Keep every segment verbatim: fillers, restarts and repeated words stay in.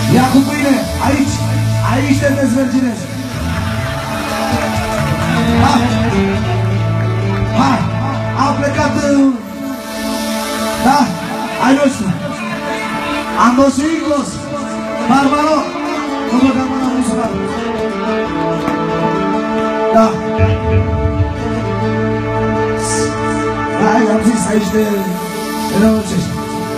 Ia cu mâine, aici, aici te dezverginezi. Hai, hai, am plecat, da, ai noștri. Am dus Inglos, Barbaro, nu mă dăm mâna municipală. Da. Hai, am zis aici de răucești.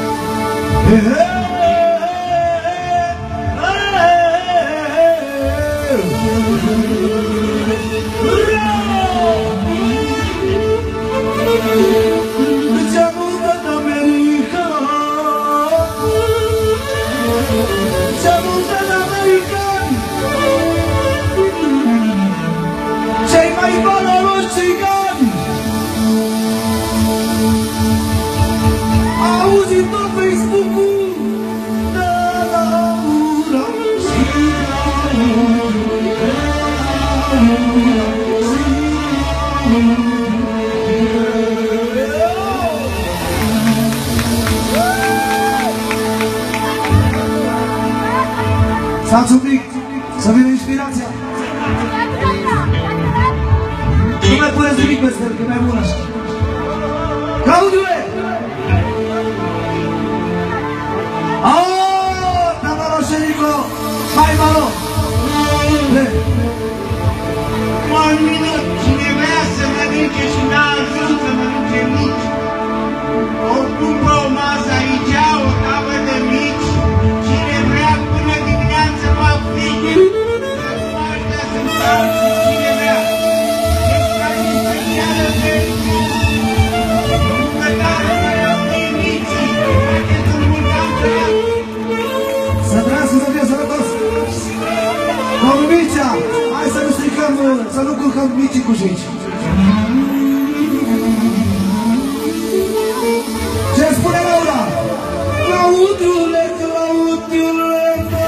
Stați un pic, să vină inspirația. Nu mai puneți nimic pe stări, că e mai bun așa. Claudiule! Aaaa, tatalo Șerico, hai malo! Un minut, cine vrea să mănânce și n-a ajuns să mănânce mici. O cumpă o masă aici, o tavă de mici. Cine vrea până dimineață va fi. Aștia sunt alții, cine vrea. Deci ca și specială pentru bucătarul care au venit micii. Haideți să mulțăm pe ea. Să trăiască, să fie sănătos! Domnul Mircea, hai să nu stricăm, să nu culcăm micii cu jici. Ce spune Laura? Claudiule, Claudiule,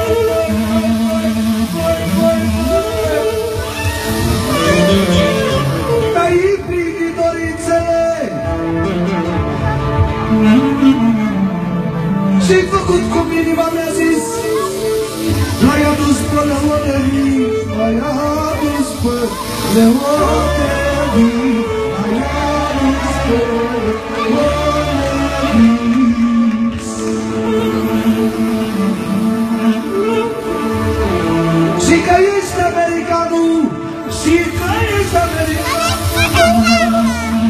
te-ai împlinit dorințele și-ai făcut cum inima mi-a zis. L-ai adus până unde vii, l-ai adus până unde vii, l-ai adus până unde vii. Și că ești americanul, și că ești americanul.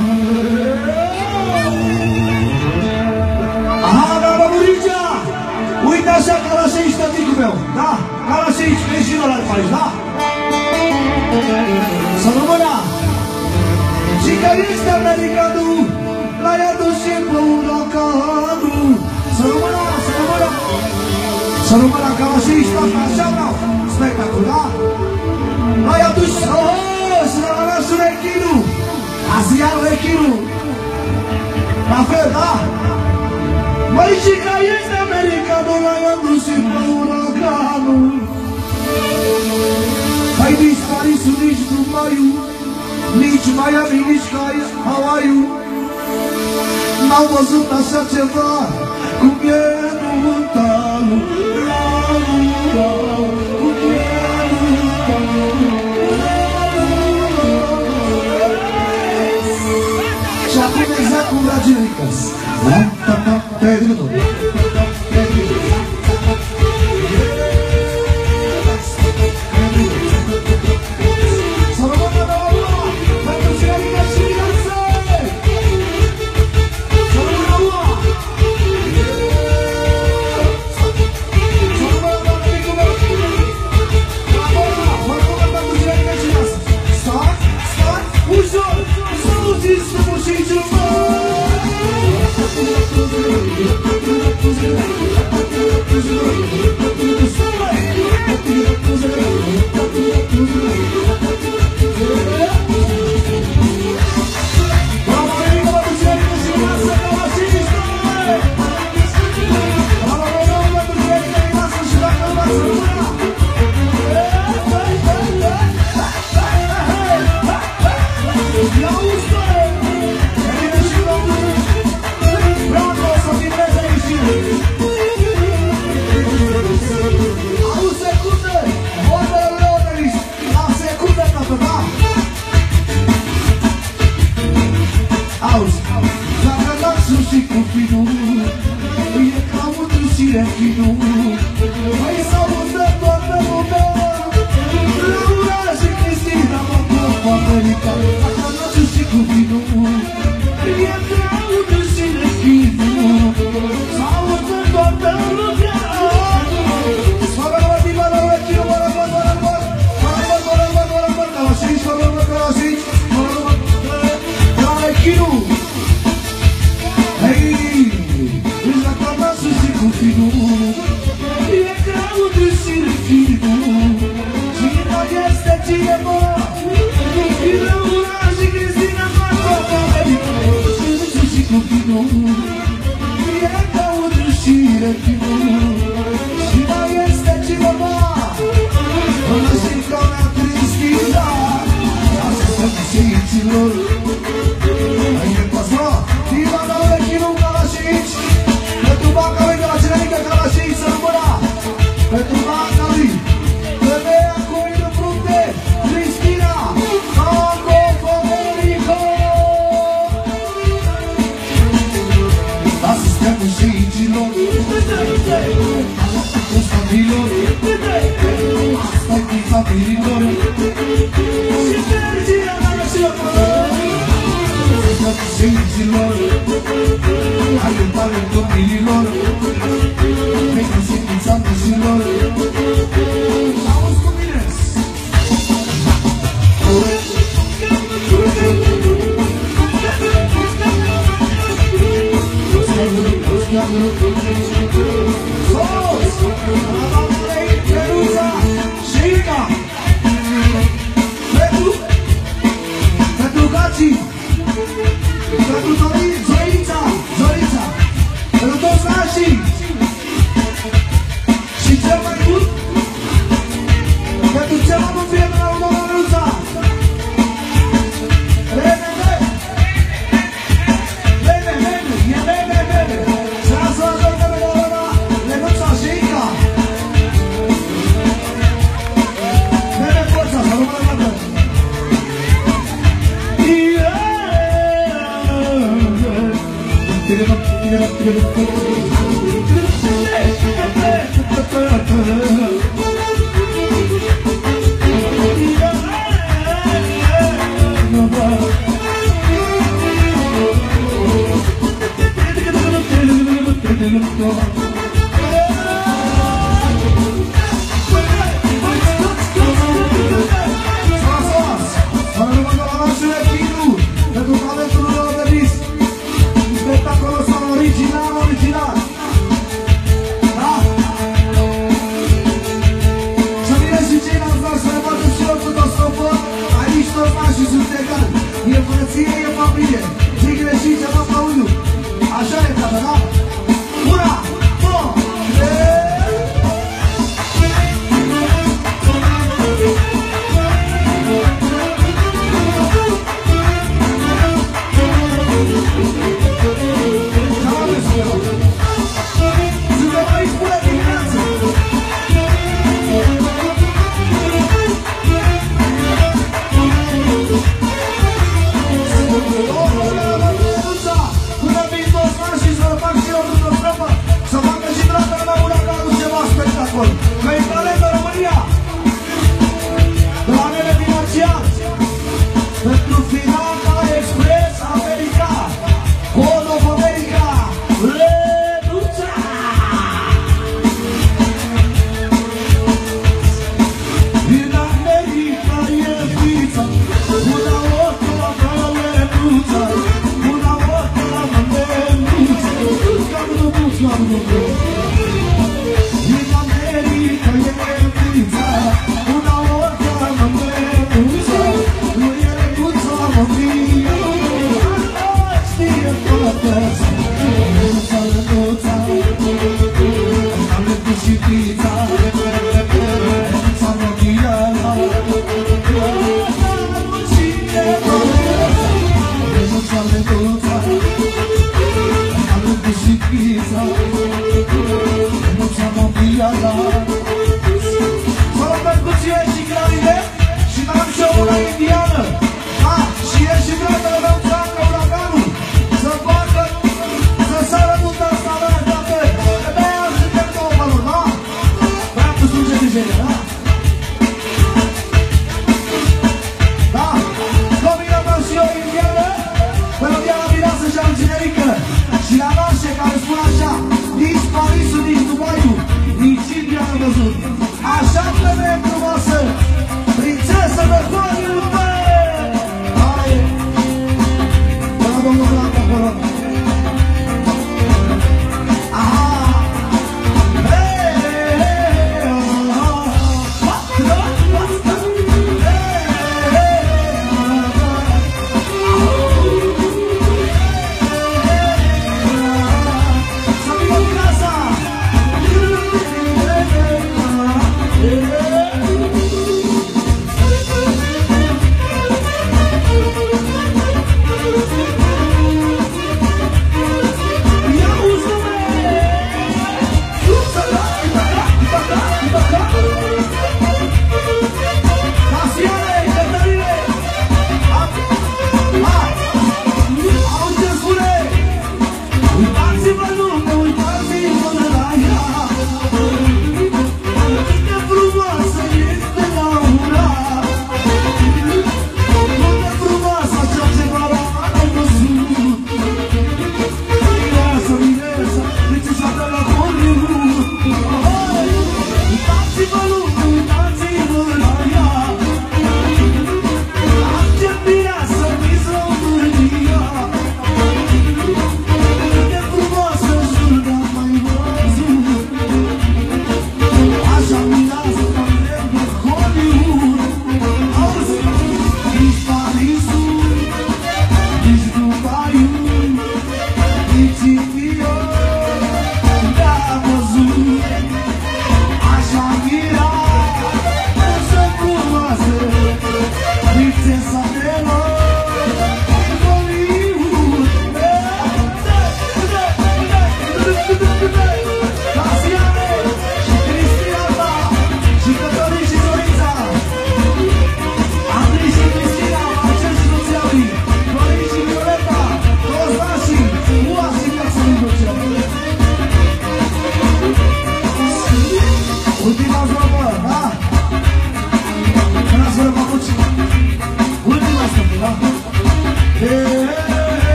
Aha, da, mă Muricea! Uite așa ca la și aici, tăticul meu, da? Ca la și aici, ești și ăla de aici, da? Să rămână! Și că ești americanul, l-ai adus și pe huracanul. Să rămână, să rămână! Să rămână ca la și aici, toată așa vreau, spectacol, da? L-ai adus, oh, și l-a luat și rechinul, aziarul rechinul. La fel, da? Măi, și că ești americanul, l-ai adus și pe huracanul. Hai nici Parisul, nici Dumaiu, nici Miami, nici Hawaii n-au văzut așa ceva, cum e Muntalul. Cum e Muntalul. Și acum exact cum la Genicas. Da? Te-ai dreptul. Ușor, să auziți frumos și ciumat. familiilor, asta-i din familiilor. Și energia națională, sfinților, alintare copililor, pentru sfința naților. Auzi cu mine! Pentru Zorița, Zorița, pentru toți nașii. Și cel mai mult, pentru cel mai mult prieten al doamna Măruța. Rene, rene, rene, rene, e rene, rene. Și asta la doamna doamna Lenuța și Inca. Rene, forța, să rămână la dă.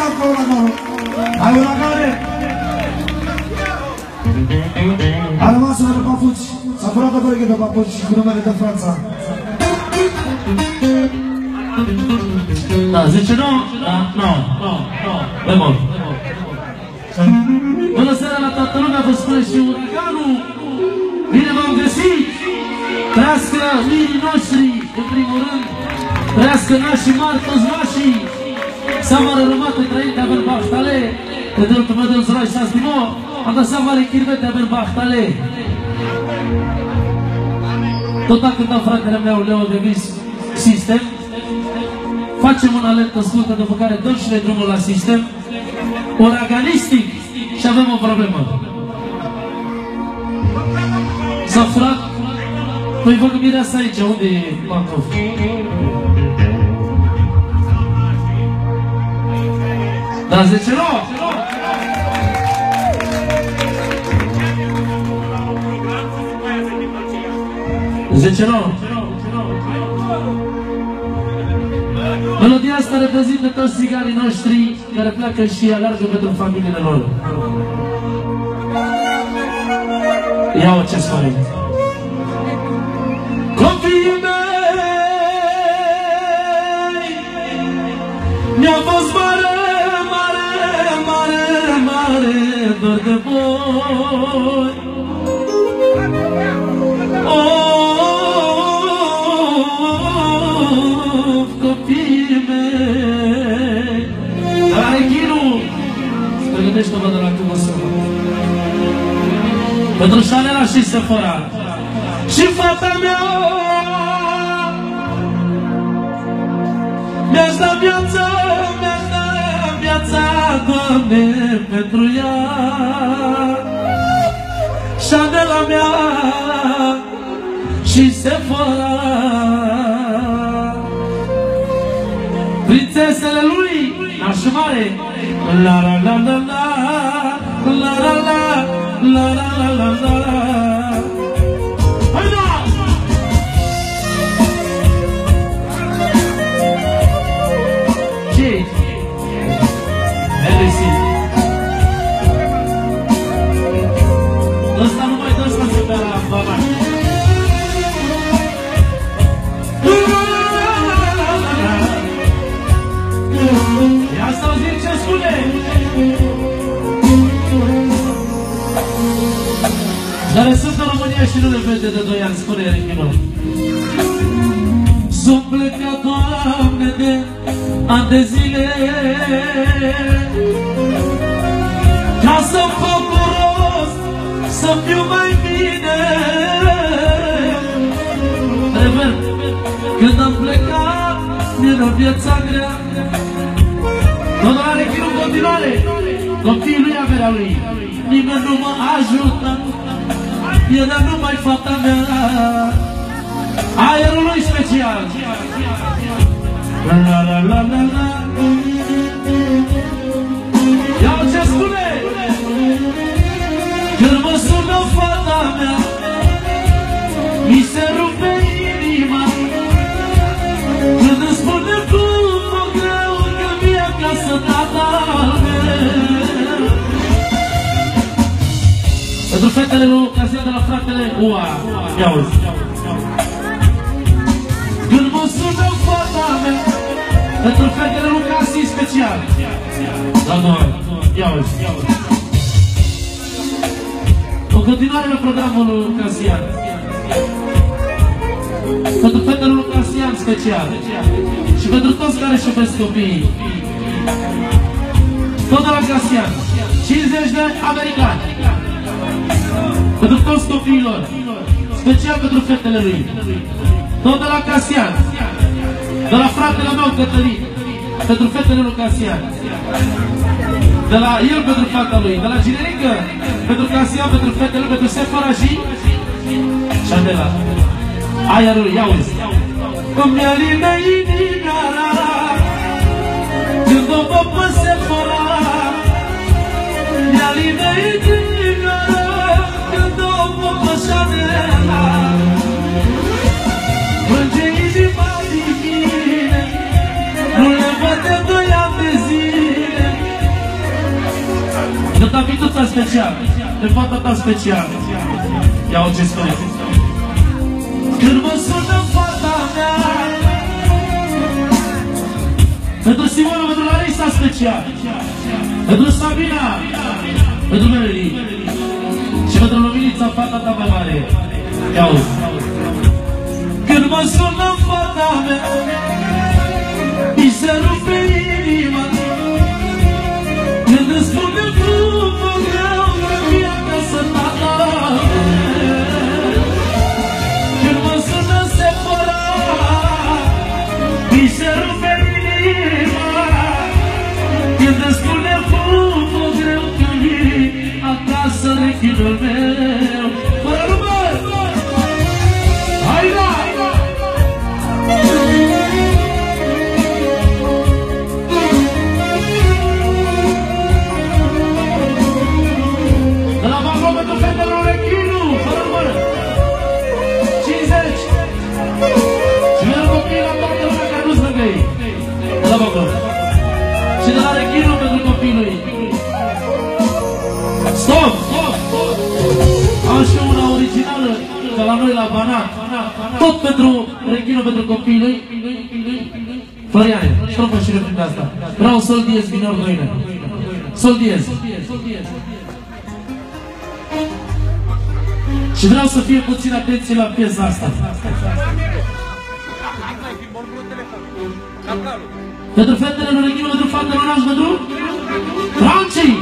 cu uraganul. Hai, uragane! A rămas una de papuci. S-a furat o colegă de papuci cu numele de Franța. Da, zice nu? Da, nu, nu, nu, bemol. Bună seara la toată lumea, vă spune și uraganul. Bine v-am găsit! Trăiască mirii noștri, în primul rând. Trăiască nașii mari, toți nașii. Samara rămată, trăinte, avem bahtale. Pe dreptul meu de uzroi și astimo, am dat samare chirvete, avem bahtale. Tot dacă dau fratele meu, Leo de Vis, System. Facem un alertă scurtă, după care dăm și noi drumul la System. Uraganistic. Și avem o problemă. S-a furat. Păi văd că mireasa aici, unde e Pantov? Da, zice nu! Zice nu! Melodia asta reprezintă toți țigarii noștri care pleacă și alergă pentru familiile lor. Ia-o ce spune. Copiii mei mi-a fost mare, mare, mare, mare dor de voi. Of, copiii mei. Dar Ghinu se pregătește o vădă la Cuvăsămă pentru Șanela și Sefora. Și fata mea mi-aș da viața, mi-aș da viața, Doamne, pentru ea. Șanela mea și Sefora, prințesele lui, nașul mare. La la la la la, la la la, la la la la la la. Ăsta nu mai dă ăsta să bea la bana. Ia să auzi ce spune. Care sunt în România și nu le vede de doi ani, spune Erichinul. S-o plecat, Doamne, de ani de zile, ca să-mi fac rost, să fiu mai bine. Rever, când am plecat, mi-era viața grea. Domnul Arechinu în continuare, copiii lui, averea lui, nimeni nu mă ajută, era numai fata mea. Aerul lui special. La la la la la. Ia-o ce spune. Când mă sună fata mea, mi se rupe inima. Când îmi spune cu foc greu că mi-e acasă tata meu. Pentru fetele lui Casia de la fratele Ua. Ia-uzi. Când mă sună fata mea, pentru fetele lui Casia special. La noi. Ia-uzi. O continuare la programul lui Casian. Pentru fetele lui Casian special. Și pentru toți care își iubesc copiii. Tot de la Casian. cincizeci de americani. Pentru toți copiilor. Special pentru fetele lui. Tot de la Casian. De la fratele meu Cătălin. Pentru fetele lui Casian. De la el pentru fata lui. De la Ginerică pentru Casian, pentru fetele lui, pentru Sefora și Șandela. Aerul, ia-uzi. Îmi alină inima când o văd pe Sefora. Îmi alină inima când o văd pe Șandela. Plânge inima din mine, nu le văd de doi ani de zile. De tabituța special, de fata ta special. Ia-o ce spune. Când mă sună fata mea, pentru Simona, pentru Larisa special, pentru Sabina, pentru Melody și pentru Luminița, fata ta mai mare. Ia-o. Când mă sună fata mea, mi se rupe inima. Când îmi spune frumă greu că mi-e acasă tata. Când mă sună Sephora, mi se rupe inima. Când îmi spune frumă greu că mi-e acasă rechinul meu. Fără număr! Hai da! Și de la Rechinu pentru copilul. Stop! Am și una originală de la noi la Banat. Tot pentru Rechinu pentru copilul. Floriane, strofă și refren de asta. Vreau sol diez minor doine. Sol diez. Și vreau să fie puțin atenție la piesa asta. Pentru fetele lui Rechinu, pentru fata lui Naș, pentru Franci!